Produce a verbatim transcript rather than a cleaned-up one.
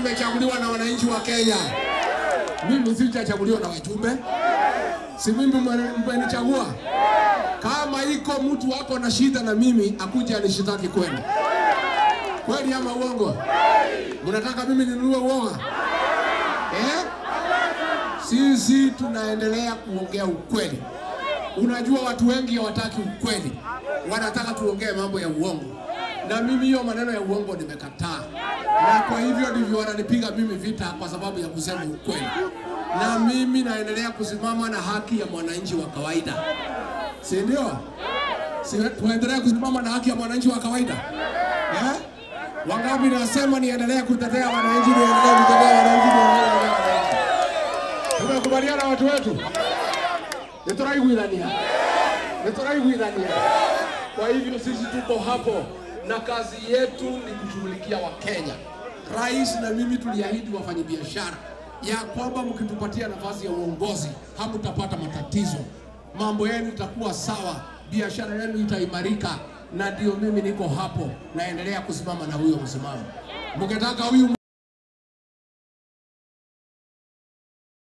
nimechaguliwa na wananchi wa Kenya. Mimi sijachaguliwa na wajumbe. Si mimi mmenichagua. Kama iko mtu wako na shida na mimi, akuja anishitaki kwenu. Kweli ama uongo? Mnataka mimi ninunue uoga? Eh? Sisi tunaendelea kuongea ukweli. Unajua watu wengi hawataki ukweli. Wanataka tuongee mambo ya uongo. Na mimi hiyo maneno ya uongo nimekataa. Na kwa hivyo ndivyo wananipiga mimi vita kwa sababu ya kusema ukweli. Na mimi naendelea kusimama na haki ya mwananchi wa kawaida. Si ndio? Si tuendelee kusimama na haki ya mwananchi wa kawaida? Eh? Wangapi nasema niendelee kutetea wananchi, niendelee kutetea wananchi, niendelee kutetea wananchi. Tumekubaliana watu wetu. Nitaraiguithania. Nitaraiguithania. Kwa hivyo sisi tuko hapo na kazi yetu ni kushughulikia Wakenya. Rais na mimi tuliahidi wafanyabiashara ya kwamba mkitupatia nafasi ya uongozi hamtapata matatizo. Mambo yenu itakuwa sawa, biashara yenu itaimarika, na ndio mimi niko hapo naendelea kusimama na huyo msimamo. Mkitaka huyu